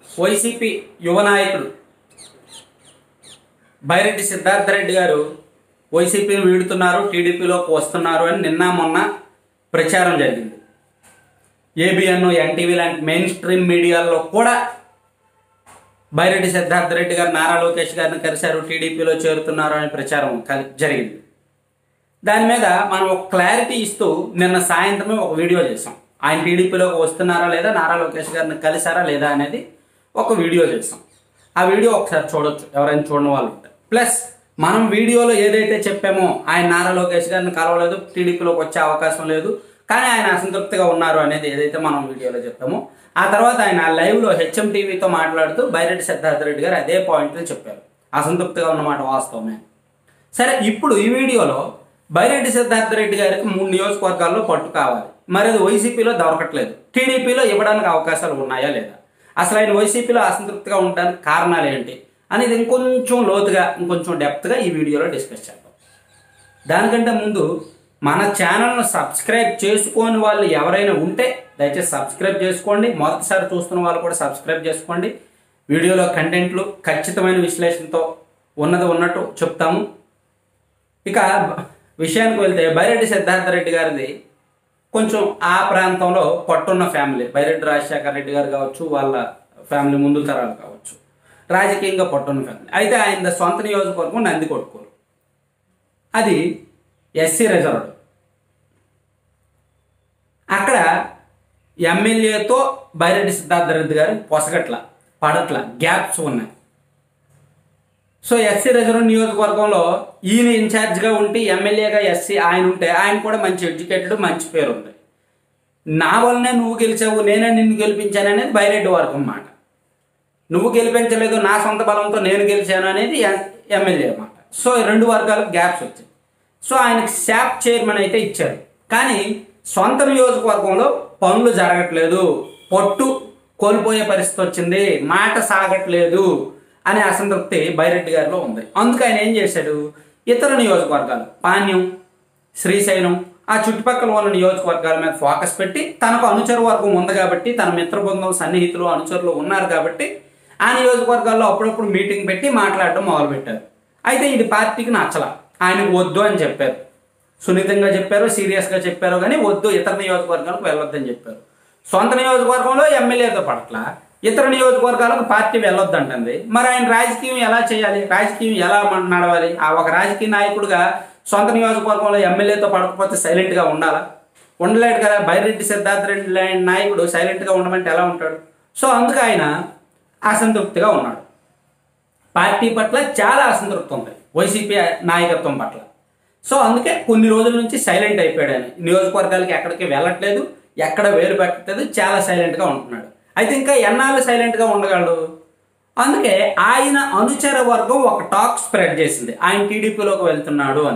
YCP యువ నాయకుడు బైరెడ్డి సిద్ధార్థరెడ్డి గారు వైసీపీని వీడుతున్నారు, టీడీపీలోకి వస్తున్నారు అని నిన్న మొన్న ప్రచారం జరిగింది. ఏబిఎన్, ఎన్టీవీ లాంటి మెయిన్ స్ట్రీమ్ మీడియాల్లో కూడా బైరెడ్డి సిద్ధార్థరెడ్డి గారు నారా లోకేష్ గారిని కలిశారు, టీడీపీలో చేరుతున్నారు అనే ప్రచారం జరిగింది. దాని మీద మనం ఒక క్లారిటీ ఇస్తూ నిన్న సాయంత్రమే ఒక వీడియో చేసాం. ఆయన టీడీపీలోకి వస్తున్నారా లేదా, నారా లోకేష్ గారిని కలిసారా లేదా అనేది ఒక వీడియో చేసాం. ఆ వీడియో ఒకసారి చూడొచ్చు ఎవరైనా చూడని వాళ్ళు ఉంటే. ప్లస్ మనం వీడియోలో ఏదైతే చెప్పామో ఆయన నారా లోకేష్ గారిని కలవలేదు, టీడీపీలోకి వచ్చే అవకాశం లేదు, కానీ ఆయన అసంతృప్తిగా ఉన్నారు అనేది ఏదైతే మనం వీడియోలో చెప్పామో, ఆ తర్వాత ఆయన లైవ్లో హెచ్ఎం టీవీతో మాట్లాడుతూ బైరెడ్డి సిద్ధార్థరెడ్డి గారు అదే పాయింట్ని చెప్పారు. అసంతృప్తిగా ఉన్నమాట వాస్తవమే. సరే, ఇప్పుడు ఈ వీడియోలో బైరెడ్డి సిద్ధార్థరెడ్డి గారికి 3 నియోజకవర్గాల్లో పట్టు కావాలి, మరి అది వైసీపీలో దొరకట్లేదు, టీడీపీలో ఇవ్వడానికి అవకాశాలు ఉన్నాయా లేదా, అసలు ఆయన వైసీపీలో అసంతృప్తిగా ఉండడానికి కారణాలు ఏంటి అనేది ఇంకొంచెం లోతుగా ఇంకొంచెం డెప్త్గా ఈ వీడియోలో డిస్కస్ చేద్దాం. దానికంటే ముందు మన ఛానల్ను సబ్స్క్రైబ్ చేసుకోని వాళ్ళు ఎవరైనా ఉంటే దయచేసి సబ్స్క్రైబ్ చేసుకోండి. మొదటిసారి చూస్తున్న వాళ్ళు కూడా సబ్స్క్రైబ్ చేసుకోండి. వీడియోలో కంటెంట్లు ఖచ్చితమైన విశ్లేషణతో ఉన్నది ఉన్నట్టు చెప్తాము. ఇక విషయానికి వెళ్తే బైరెడ్డి సిద్ధార్థరెడ్డి గారిది కొంచెం ఆ ప్రాంతంలో పట్టున్న ఫ్యామిలీ. బైరెడ్డి రాజశేఖర రెడ్డి గారు కావచ్చు, వాళ్ళ ఫ్యామిలీ ముందు తరాలు కావచ్చు, రాజకీయంగా పట్టున్న ఫ్యామిలీ. అయితే ఆయన సొంత నియోజకవర్గం నందికొట్కూరు, అది ఎస్సీ రిజర్వ్డ్. అక్కడ ఎమ్మెల్యేతో బైరెడ్డి సిద్ధార్థరెడ్డి గారు పొసగట్ల పడట్ల గ్యాప్స్ ఉన్నాయి. సో ఎస్సీ రిజర్వ్ నియోజకవర్గంలో ఈయన ఇన్ఛార్జ్గా ఉంటే ఎమ్మెల్యేగా ఎస్సీ ఆయన ఉంటే ఆయన కూడా మంచి ఎడ్యుకేటెడ్, మంచి పేరు ఉంది. నా వల్లనే నువ్వు గెలిచావు, నేనే నిన్ను గెలిపించాను అనేది బైరెడ్డి వర్గం మాట. నువ్వు గెలిపించలేదు, నా సొంత బలంతో నేను గెలిచాను అనేది ఎమ్మెల్యే మాట. సో 2 వర్గాలకు గ్యాప్స్ వచ్చాయి. సో ఆయనకి శాప్ చైర్మన్ అయితే ఇచ్చారు, కానీ సొంత నియోజకవర్గంలో పనులు జరగట్లేదు, పట్టు కోల్పోయే పరిస్థితి వచ్చింది, మాట సాగట్లేదు అనే అసంతృప్తి బైరెడ్డి గారిలో ఉంది. అందుకు ఆయన ఏం చేశాడు, ఇతర నియోజకవర్గాలు పాణ్యం, శ్రీశైలం, ఆ చుట్టుపక్కల ఉన్న నియోజకవర్గాల మీద ఫోకస్ పెట్టి, తనకు అనుచర వర్గం ఉంది కాబట్టి, తన మిత్ర బృందం, సన్నిహితులు, అనుచరులు ఉన్నారు కాబట్టి ఆ నియోజకవర్గాల్లో అప్పుడప్పుడు మీటింగ్ పెట్టి మాట్లాడడం మొదలుపెట్టారు. అయితే ఇది పార్టీకి నచ్చల, ఆయనకు వద్దు అని చెప్పారు. సున్నితంగా చెప్పారు, సీరియస్గా చెప్పారు, కానీ వద్దు, ఇతర నియోజకవర్గాలకు వెళ్ళొద్దని చెప్పారు. సొంత నియోజకవర్గంలో ఎమ్మెల్యేతో పట్ల ఇతర నియోజకవర్గాలకు పార్టీ వెళ్ళొద్దంటుంది. మరి ఆయన రాజకీయం ఎలా చేయాలి, రాజకీయం ఎలా నడవాలి? ఆ ఒక రాజకీయ నాయకుడిగా సొంత నియోజకవర్గంలో ఎమ్మెల్యేతో పడకపోతే సైలెంట్గా ఉండాలా? ఉండలేడు కదా. బైరెడ్డి సిద్ధార్థరెడ్డి లాంటి నాయకుడు సైలెంట్గా ఉండమంటే ఎలా ఉంటాడు? సో అందుకు ఆయన అసంతృప్తిగా ఉన్నాడు. పార్టీ పట్ల చాలా అసంతృప్తి ఉంది, వైసీపీ నాయకత్వం పట్ల. సో అందుకే కొన్ని రోజుల నుంచి సైలెంట్ అయిపోయాడు. ఆయన నియోజకవర్గాలకి ఎక్కడికి వెళ్ళట్లేదు, ఎక్కడ వేలు పెట్టలేదు, చాలా సైలెంట్గా ఉంటున్నాడు. అయితే ఇంకా ఎన్నాళ్ళు సైలెంట్గా ఉండగలడు? అందుకే ఆయన అనుచర వర్గం ఒక టాక్ స్ప్రెడ్ చేసింది, ఆయన టీడీపీలోకి వెళ్తున్నాడు అని.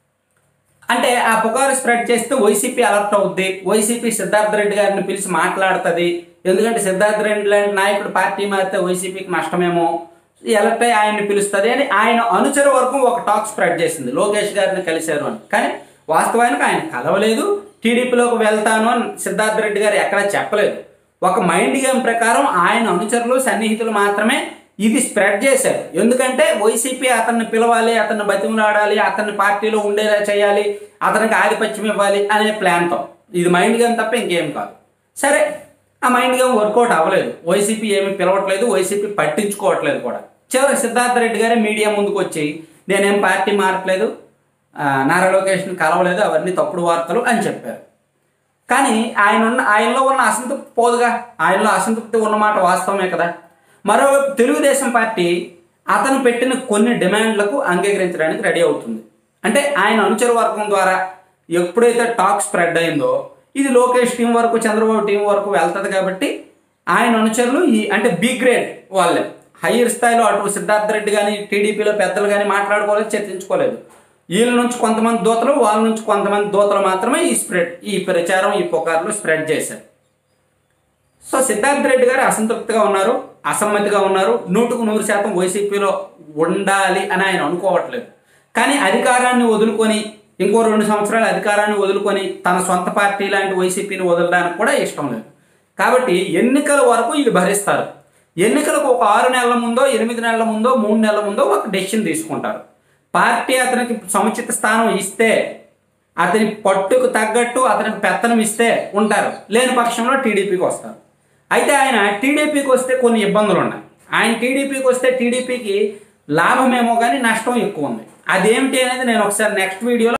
అంటే ఆ పుకారు స్ప్రెడ్ చేస్తే వైసీపీ అలర్ట్ అవుద్ది, వైసీపీ సిద్ధార్థరెడ్డి గారిని పిలిచి మాట్లాడుతుంది. ఎందుకంటే సిద్ధార్థరెడ్డి లాంటి నాయకుడు పార్టీ మారితే వైసీపీకి నష్టమేమో, ఎలక్ట్ అయ్యి ఆయన్ని పిలుస్తుంది అని ఆయన అనుచర వర్గం ఒక టాక్ స్ప్రెడ్ చేసింది, లోకేష్ గారిని కలిశారు అని. కానీ వాస్తవానికి ఆయన కలవలేదు, టీడీపీలోకి వెళ్తాను అని సిద్ధార్థరెడ్డి గారు ఎక్కడా చెప్పలేదు. ఒక మైండ్ గేమ్ ప్రకారం ఆయన అనుచరులు, సన్నిహితులు మాత్రమే ఇది స్ప్రెడ్ చేశారు. ఎందుకంటే వైసీపీ అతన్ని పిలవాలి, అతన్ని బతిమలాడాలి, అతన్ని పార్టీలో ఉండేలా చేయాలి, అతనికి ఆధిపత్యం ఇవ్వాలి అనే ప్లాన్తో. ఇది మైండ్ గేమ్ తప్ప ఇంకేం కాదు. సరే, ఆ మైండ్ గేమ్ వర్కౌట్ అవ్వలేదు, వైసీపీ ఏమి పిలవట్లేదు, వైసీపీ పట్టించుకోవట్లేదు కూడా. చివరికి సిద్ధార్థరెడ్డి గారే మీడియా ముందుకు వచ్చి నేనేం పార్టీ మారట్లేదు, నారా లోకేష్ని కలవలేదు, అవన్నీ తప్పుడు వార్తలు అని చెప్పారు. కానీ ఆయనలో ఉన్న అసంతృప్తి పోదుగా, ఆయనలో అసంతృప్తి ఉన్నమాట వాస్తవమే కదా. మరోవైపు తెలుగుదేశం పార్టీ అతను పెట్టిన కొన్ని డిమాండ్లకు అంగీకరించడానికి రెడీ అవుతుంది. అంటే ఆయన అనుచర వర్గం ద్వారా ఎప్పుడైతే టాక్ స్ప్రెడ్ అయిందో ఇది లోకేష్ టీం వరకు, చంద్రబాబు టీం వరకు వెళ్తుంది కాబట్టి ఆయన అనుచరులు అంటే బి గ్రేడ్ వాళ్ళే, హయ్యర్ స్థాయిలో అటు సిద్ధార్థరెడ్డి కానీ టీడీపీలో పెద్దలు కానీ మాట్లాడుకోలేదు, చర్చించుకోలేదు. వీళ్ళ నుంచి కొంతమంది దూతలు, వాళ్ళ నుంచి కొంతమంది దూతలు మాత్రమే ఈ ప్రచారం, ఈ పుకార్లు స్ప్రెడ్ చేశారు. సో సిద్ధార్థరెడ్డి గారు అసంతృప్తిగా ఉన్నారు, అసమ్మతిగా ఉన్నారు, 100% వైసీపీలో ఉండాలి అని ఆయన అనుకోవట్లేదు. కానీ అధికారాన్ని వదులుకొని ఇంకో 2 సంవత్సరాలు అధికారాన్ని వదులుకొని తన సొంత పార్టీ లాంటి వైసీపీని వదలడానికి కూడా ఇష్టం లేదు. కాబట్టి ఎన్నికల వరకు వీళ్ళు భరిస్తారు. ఎన్నికలకు ఒక 6 నెలల ముందో 8 నెలల ముందో 3 నెలల ముందో ఒక డెసిషన్ తీసుకుంటారు. పార్టీ అతనికి సముచిత స్థానం ఇస్తే, అతని పట్టుకు తగ్గట్టు అతనికి పెత్తనం ఇస్తే ఉంటారు, లేని పక్షంలో టీడీపీకి వస్తారు. అయితే ఆయన టీడీపీకి వస్తే కొన్ని ఇబ్బందులు ఉన్నాయి. ఆయన టీడీపీకి వస్తే టీడీపీకి లాభమేమో కానీ నష్టం ఎక్కువ ఉంది. అదేమిటి అనేది నేను ఒకసారి నెక్స్ట్ వీడియోలో